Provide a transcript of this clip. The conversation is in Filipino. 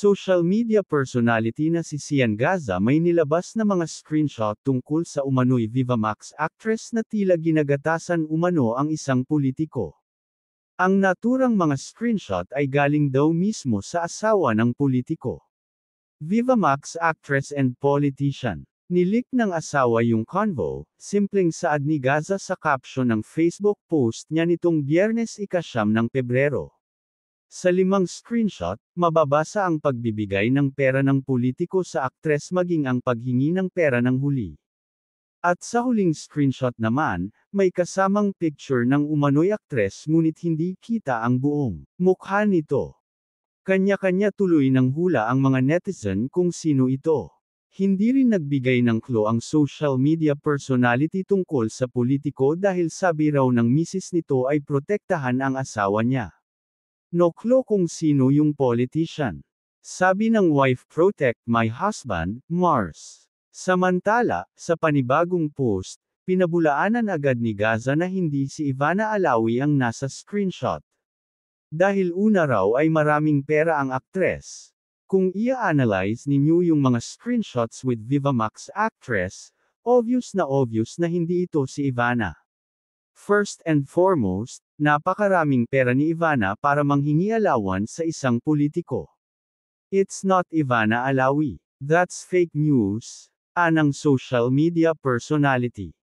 social media personality na si Sian Gaza may nilabas na mga screenshot tungkol sa umano'y Vivamax actress na tila ginagatasan umano ang isang politiko. Ang naturang mga screenshot ay galing daw mismo sa asawa ng politiko. Vivamax actress and politician. Nilik ng asawa yung convo, simpleng saad ni Gaza sa caption ng Facebook post niya nitong Biyernes 9 ng Pebrero. Sa 5 screenshot, mababasa ang pagbibigay ng pera ng politiko sa aktres maging ang paghingi ng pera ng huli. At sa huling screenshot naman, may kasamang picture ng umano'y aktres ngunit hindi kita ang buong mukha nito. Kanya-kanya tuloy ng hula ang mga netizen kung sino ito. Hindi rin nagbigay ng clue ang social media personality tungkol sa politiko dahil sabi raw ng misis nito ay protektahan ang asawa niya. No clue kung sino yung politician. Sabi ng wife, "Protect my husband, Mars." Samantala, sa panibagong post, pinabulaanan agad ni Gaza na hindi si Ivana Alawi ang nasa screenshot. Dahil una raw ay maraming pera ang aktres. Kung i-analyze ninyo yung mga screenshots with Vivamax actress, obvious na hindi ito si Ivana. First and foremost, napakaraming pera ni Ivana para manghingi allowance sa isang politiko. It's not Ivana Alawi. That's fake news, anang social media personality.